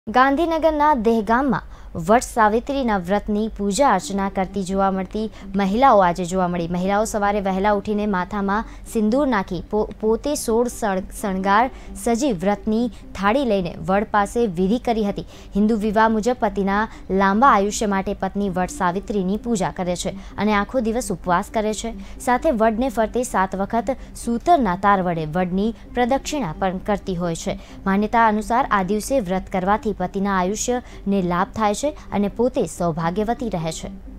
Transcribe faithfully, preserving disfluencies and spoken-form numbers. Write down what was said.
ગાંધીનગરના દહેગામમાં વટ સાવિત્રીના વ્રતની પૂજા અર્ચના કરતી જોવા મળતી મહિલાઓ આજે જોવા મળી। મહિલાઓ સવારે વહેલા ઉઠીને માથામાં સિંદૂર નાખી પો, પોતે સોળ શણગાર સજી વ્રતની થાળી લઈને વડ પાસે વિધિ કરી હતી। હિન્દુ વિવાહ મુજબ પતિના લાંબા આયુષ્ય માટે પત્ની વટ સાવિત્રીની પૂજા કરે છે અને આખો દિવસ ઉપવાસ કરે છે। સાથે વડને ફરતે સાત વખત સૂતરના તાર વડે વડની પ્રદક્ષિણા પણ કરતી હોય છે। માન્યતા અનુસાર આ દિવસે વ્રત કરવાથી પતિના આયુષ્યને લાભ થાય છે અને પોતે સૌભાગ્યવતી રહે છે।